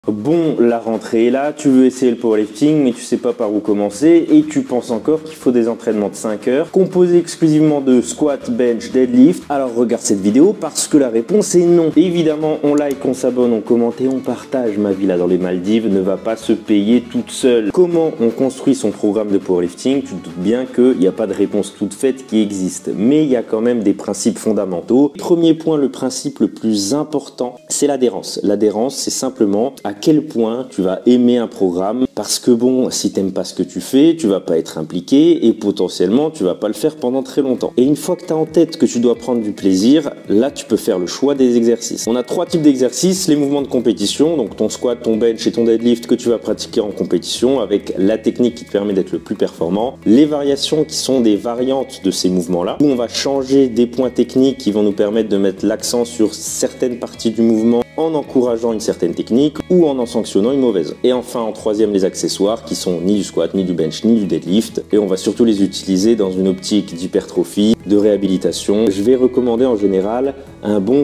Bon, la rentrée est là, tu veux essayer le powerlifting mais tu sais pas par où commencer et tu penses encore qu'il faut des entraînements de 5 heures composés exclusivement de squat, bench, deadlift. Alors regarde cette vidéo parce que la réponse est non. Évidemment, on like, on s'abonne, on commente et on partage. Ma vie là dans les Maldives ne va pas se payer toute seule. Comment on construit son programme de powerlifting? Tu te doutes bien qu'il n'y a pas de réponse toute faite qui existe, mais il y a quand même des principes fondamentaux. Premier point, le principe le plus important, c'est l'adhérence. L'adhérence, c'est simplement à quel point tu vas aimer un programme, parce que bon, si t'aimes pas ce que tu fais, tu vas pas être impliqué et potentiellement tu vas pas le faire pendant très longtemps. Et une fois que tu as en tête que tu dois prendre du plaisir, là tu peux faire le choix des exercices. On a 3 types d'exercices: les mouvements de compétition, donc ton squat, ton bench et ton deadlift que tu vas pratiquer en compétition avec la technique qui te permet d'être le plus performant. Les variations qui sont des variantes de ces mouvements-là, où on va changer des points techniques qui vont nous permettre de mettre l'accent sur certaines parties du mouvement en encourageant une certaine technique ou en sanctionnant une mauvaise. Et enfin en troisième, les accessoires qui sont ni du squat, ni du bench, ni du deadlift, et on va surtout les utiliser dans une optique d'hypertrophie, de réhabilitation. Je vais recommander en général un bon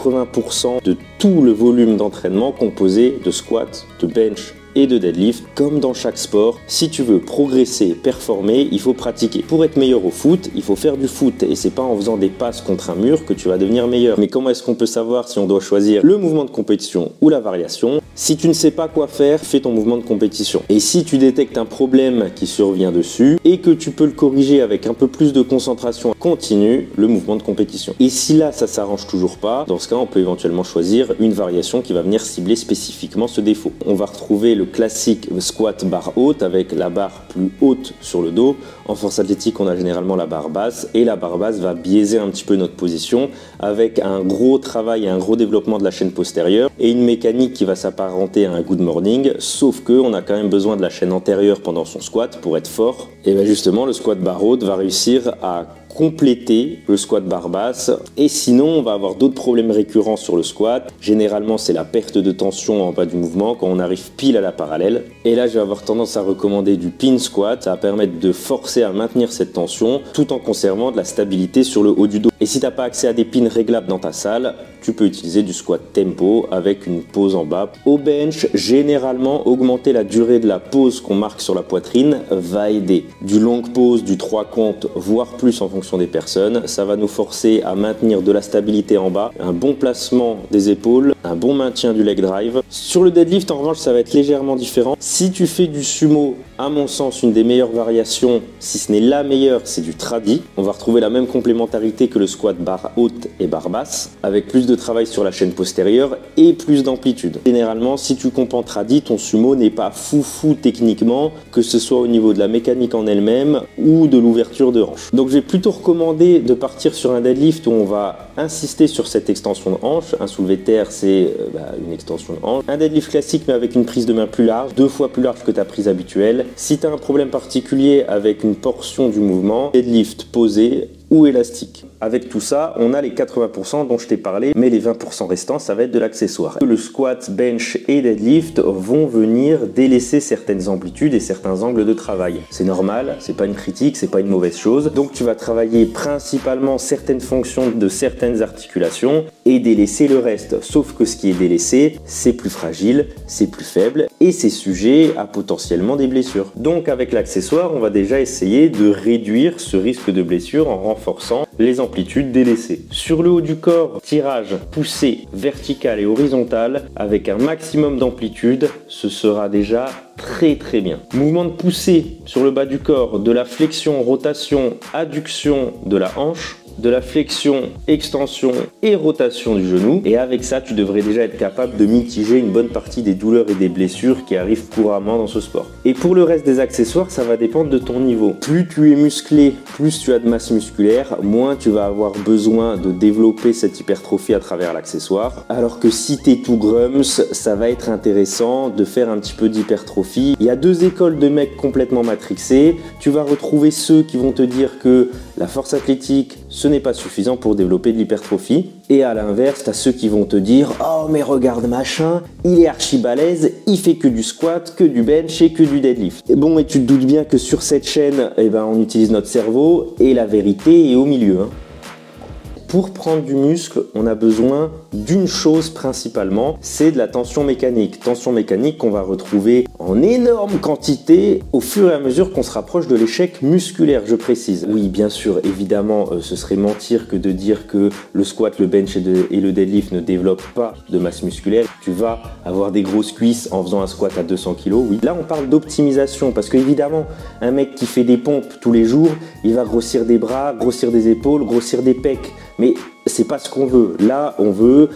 80% de tout le volume d'entraînement composé de squat, de bench et de deadlift. Comme dans chaque sport, si tu veux progresser, performer, il faut pratiquer. Pour être meilleur au foot, il faut faire du foot et c'est pas en faisant des passes contre un mur que tu vas devenir meilleur. Mais comment est-ce qu'on peut savoir si on doit choisir le mouvement de compétition ou la variation? Si tu ne sais pas quoi faire, fais ton mouvement de compétition. Et si tu détectes un problème qui survient dessus et que tu peux le corriger avec un peu plus de concentration, continue le mouvement de compétition. Et si là ça s'arrange toujours pas, dans ce cas on peut éventuellement choisir une variation qui va venir cibler spécifiquement ce défaut. On va retrouver le classique squat barre haute avec la barre plus haute sur le dos. En force athlétique, on a généralement la barre basse et la barre basse va biaiser un petit peu notre position avec un gros travail et un gros développement de la chaîne postérieure et une mécanique qui va s'apparenter à un good morning, sauf que on a quand même besoin de la chaîne antérieure pendant son squat pour être fort. Et bien justement, le squat barre haute va réussir à compléter le squat barre basse. Et sinon, on va avoir d'autres problèmes récurrents sur le squat. Généralement, c'est la perte de tension en bas du mouvement quand on arrive pile à la parallèle. Et là, je vais avoir tendance à recommander du pin squat. Ça va permettre de forcer à maintenir cette tension tout en conservant de la stabilité sur le haut du dos. Et si tu n'as pas accès à des pins réglables dans ta salle, tu peux utiliser du squat tempo avec une pause en bas. Au bench, généralement, augmenter la durée de la pause qu'on marque sur la poitrine va aider. Du long pause, du 3 comptes, voire plus en fonction des personnes. Ça va nous forcer à maintenir de la stabilité en bas, un bon placement des épaules, un bon maintien du leg drive. Sur le deadlift, en revanche, ça va être légèrement différent. Si tu fais du sumo, à mon sens, une des meilleures variations, si ce n'est la meilleure, c'est du tradi. On va retrouver la même complémentarité que le squat barre haute et barre basse, avec plus de travail sur la chaîne postérieure et plus d'amplitude. Généralement, si tu comptes en tradi, ton sumo n'est pas foufou techniquement, que ce soit au niveau de la mécanique en elle-même ou de l'ouverture de hanche. Donc, je vais plutôt recommander de partir sur un deadlift où on va insister sur cette extension de hanche. Un soulevé de terre, c'est une extension de hanche. Un deadlift classique, mais avec une prise de main plus large, 2 fois plus large que ta prise habituelle. Si tu as un problème particulier avec une portion du mouvement, deadlift posé ou élastique. Avec tout ça, on a les 80% dont je t'ai parlé, mais les 20% restants, ça va être de l'accessoire. Le squat, bench et deadlift vont venir délaisser certaines amplitudes et certains angles de travail. C'est normal, c'est pas une critique, c'est pas une mauvaise chose. Donc tu vas travailler principalement certaines fonctions de certaines articulations et délaisser le reste. Sauf que ce qui est délaissé, c'est plus fragile, c'est plus faible et c'est sujet à potentiellement des blessures. Donc avec l'accessoire, on va déjà essayer de réduire ce risque de blessure en renforçant les amplitudes délaissées. Sur le haut du corps, tirage poussé vertical et horizontal avec un maximum d'amplitude, ce sera déjà très bien. Mouvement de poussée sur le bas du corps, de la flexion, rotation, adduction de la hanche, de la flexion, extension et rotation du genou. Et avec ça, tu devrais déjà être capable de mitiger une bonne partie des douleurs et des blessures qui arrivent couramment dans ce sport. Et pour le reste des accessoires, ça va dépendre de ton niveau. Plus tu es musclé, plus tu as de masse musculaire, moins tu vas avoir besoin de développer cette hypertrophie à travers l'accessoire. Alors que si tu es tout grums, ça va être intéressant de faire un petit peu d'hypertrophie. Il y a 2 écoles de mecs complètement matrixés. Tu vas retrouver ceux qui vont te dire que la force athlétique, ce n'est pas suffisant pour développer de l'hypertrophie. Et à l'inverse, tu as ceux qui vont te dire « Oh mais regarde machin, il est archi balèze, il fait que du squat, que du bench et que du deadlift. » Et bon, et tu te doutes bien que sur cette chaîne, on utilise notre cerveau et la vérité est au milieu. pour prendre du muscle, on a besoin d'une chose principalement, c'est de la tension mécanique. Tension mécanique qu'on va retrouver en énorme quantité au fur et à mesure qu'on se rapproche de l'échec musculaire, je précise. Oui, bien sûr, évidemment, ce serait mentir que de dire que le squat, le bench et le deadlift ne développent pas de masse musculaire. Tu vas avoir des grosses cuisses en faisant un squat à 200 kg, oui. Là, on parle d'optimisation parce qu'évidemment, un mec qui fait des pompes tous les jours, il va grossir des bras, grossir des épaules, grossir des pecs. Mais c'est pas ce qu'on veut. Là, on veut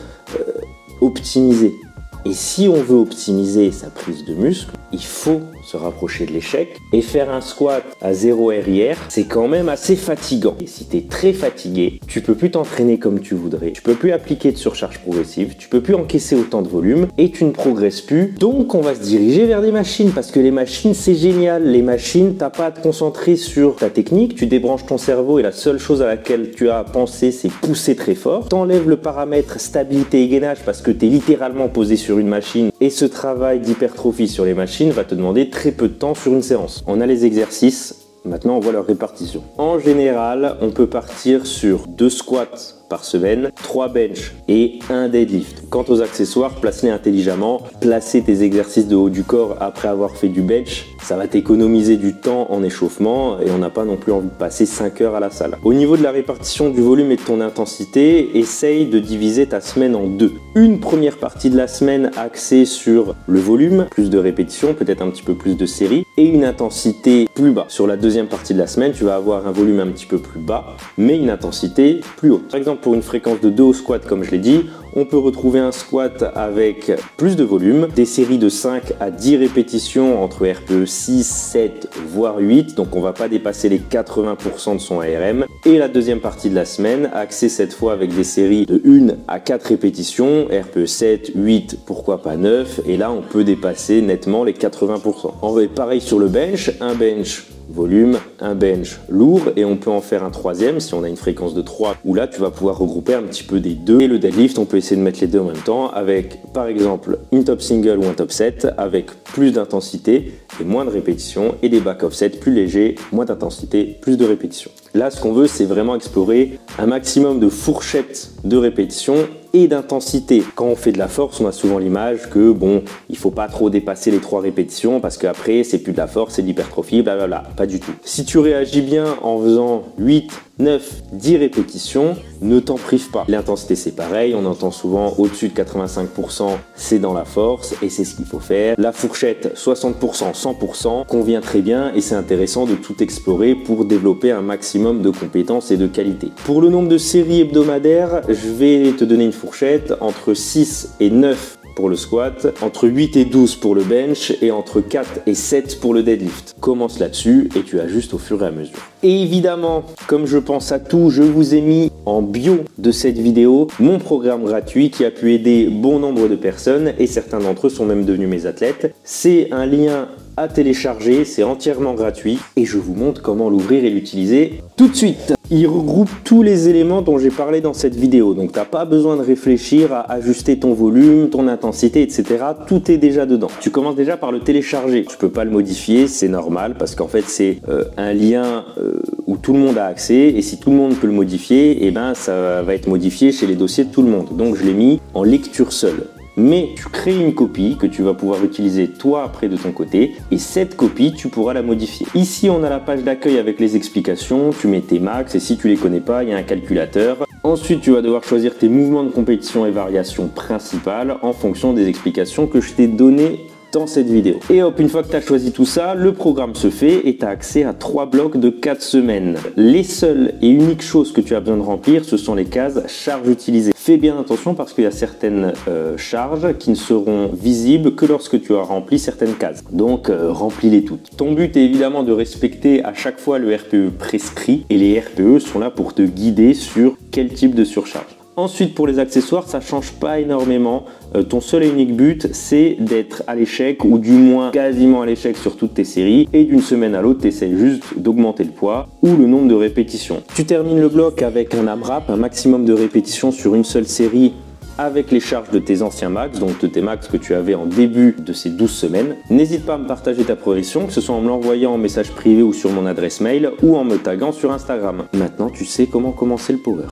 optimiser. Et si on veut optimiser sa prise de muscle, il faut se rapprocher de l'échec et faire un squat à 0 RIR, c'est quand même assez fatigant. Et si tu es très fatigué, tu peux plus t'entraîner comme tu voudrais, tu peux plus appliquer de surcharge progressive, tu peux plus encaisser autant de volume et tu ne progresses plus. Donc on va se diriger vers des machines parce que les machines c'est génial. Les machines, t'as pas à te concentrer sur ta technique, tu débranches ton cerveau et la seule chose à laquelle tu as à penser c'est pousser très fort. T'enlèves le paramètre stabilité et gainage parce que tu es littéralement posé sur une machine et ce travail d'hypertrophie sur les machines va te demander très peu de temps sur une séance. On a les exercices, maintenant on voit leur répartition. En général, on peut partir sur 2 squats par semaine, 3 bench et 1 deadlift. Quant aux accessoires, place-les intelligemment. Placer tes exercices de haut du corps après avoir fait du bench, ça va t'économiser du temps en échauffement et on n'a pas non plus envie de passer 5 heures à la salle. Au niveau de la répartition du volume et de ton intensité, essaye de diviser ta semaine en 2. Une première partie de la semaine axée sur le volume, plus de répétitions, peut-être un petit peu plus de séries, et une intensité plus bas. Sur la deuxième partie de la semaine, tu vas avoir un volume un petit peu plus bas, mais une intensité plus haute. Par exemple, pour une fréquence de 2 au squat, comme je l'ai dit, on peut retrouver un squat avec plus de volume, des séries de 5 à 10 répétitions entre RPE 6, 7, voire 8, donc on va pas dépasser les 80% de son ARM. Et la deuxième partie de la semaine, axée cette fois avec des séries de 1 à 4 répétitions, RPE 7, 8, pourquoi pas 9, et là on peut dépasser nettement les 80%. On va pareil sur le bench, un bench volume, un bench lourd et on peut en faire un troisième si on a une fréquence de 3 où là tu vas pouvoir regrouper un petit peu des deux. Et le deadlift, on peut essayer de mettre les deux en même temps avec par exemple une top single ou un top set avec plus d'intensité et moins de répétitions et des back offset plus légers, moins d'intensité, plus de répétitions. Là ce qu'on veut c'est vraiment explorer un maximum de fourchettes de répétitions et d'intensité. Quand on fait de la force, on a souvent l'image que bon, il faut pas trop dépasser les 3 répétitions parce qu'après c'est plus de la force, c'est de l'hypertrophie, blablabla. Pas du tout. Si tu réagis bien en faisant 8, 9, 10 répétitions, ne t'en prive pas. L'intensité c'est pareil, on entend souvent au-dessus de 85%, c'est dans la force et c'est ce qu'il faut faire. La fourchette 60%, 100% convient très bien et c'est intéressant de tout explorer pour développer un maximum de compétences et de qualité. Pour le nombre de séries hebdomadaires, je vais te donner une fourchette entre 6 et 9 pour le squat, entre 8 et 12 pour le bench et entre 4 et 7 pour le deadlift. Commence là-dessus et tu ajustes au fur et à mesure. Et évidemment, comme je pense à tout, je vous ai mis en bio de cette vidéo mon programme gratuit qui a pu aider bon nombre de personnes et certains d'entre eux sont même devenus mes athlètes. C'est un lien à télécharger, c'est entièrement gratuit et je vous montre comment l'ouvrir et l'utiliser tout de suite. Il regroupe tous les éléments dont j'ai parlé dans cette vidéo, donc tu n'as pas besoin de réfléchir à ajuster ton volume, ton intensité, etc. Tout est déjà dedans. Tu commences déjà par le télécharger. Tu peux pas le modifier, c'est normal parce qu'en fait c'est un lien où tout le monde a accès et si tout le monde peut le modifier, et ben ça va être modifié chez les dossiers de tout le monde. Donc je l'ai mis en lecture seule. Mais tu crées une copie que tu vas pouvoir utiliser toi après de ton côté et cette copie tu pourras la modifier. Ici on a la page d'accueil avec les explications, tu mets tes max et si tu les connais pas il y a un calculateur. Ensuite tu vas devoir choisir tes mouvements de compétition et variations principales en fonction des explications que je t'ai données dans cette vidéo. Et hop, une fois que tu as choisi tout ça, le programme se fait et tu as accès à 3 blocs de 4 semaines. Les seules et uniques choses que tu as besoin de remplir, ce sont les cases charges utilisées. Fais bien attention parce qu'il y a certaines charges qui ne seront visibles que lorsque tu as rempli certaines cases. Donc remplis-les toutes. Ton but est évidemment de respecter à chaque fois le RPE prescrit et les RPE sont là pour te guider sur quel type de surcharge. Ensuite, pour les accessoires, ça change pas énormément. Ton seul et unique but, c'est d'être à l'échec ou du moins quasiment à l'échec sur toutes tes séries. Et d'une semaine à l'autre, tu essaies juste d'augmenter le poids ou le nombre de répétitions. Tu termines le bloc avec un AMRAP, un maximum de répétitions sur une seule série avec les charges de tes anciens max, donc de tes max que tu avais en début de ces 12 semaines. N'hésite pas à me partager ta progression, que ce soit en me l'envoyant en message privé ou sur mon adresse mail ou en me taguant sur Instagram. Maintenant, tu sais comment commencer le power.